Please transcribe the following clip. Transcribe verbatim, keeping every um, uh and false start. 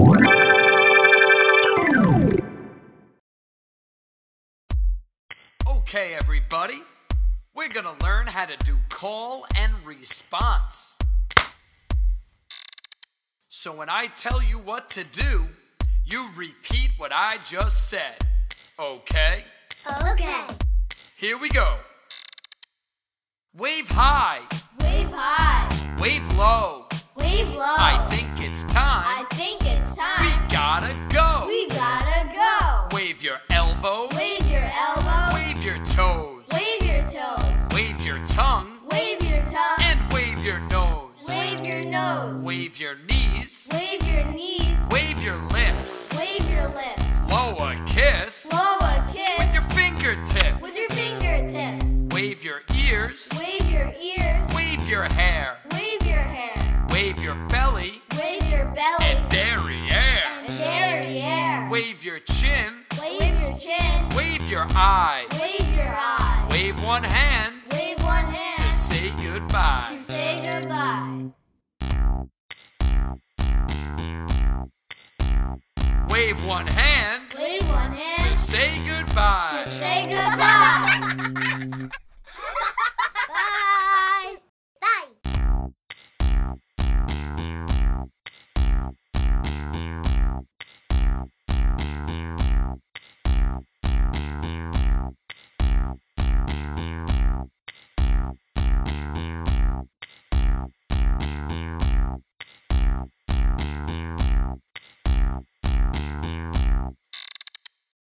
Okay, everybody, we're gonna learn how to do call and response. So when I tell you what to do, you repeat what I just said, okay? Okay. Here we go. Wave high. Wave high. Wave low. Wave low. I think it's time. I think it's time. We gotta go. We gotta go. Wave your elbows. Wave your elbows. Wave your toes. Wave your toes. Wave your tongue. Wave your tongue. And wave your nose. Wave your nose. Wave your knees. Wave your knees. Wave your lips. Wave your lips. Blow a kiss. Blow a kiss. With your fingertips. With your fingertips. Wave your ears. Wave your ears. Wave your hair. Wave your hair. Wave your belly. Wave your belly. And derriere. And derriere. Wave your chin. Wave your chin. Wave your eye. Wave your eye. Wave one hand. Wave one hand. To say goodbye. To say goodbye. Wave one hand. Wave one hand. To say goodbye. To say goodbye.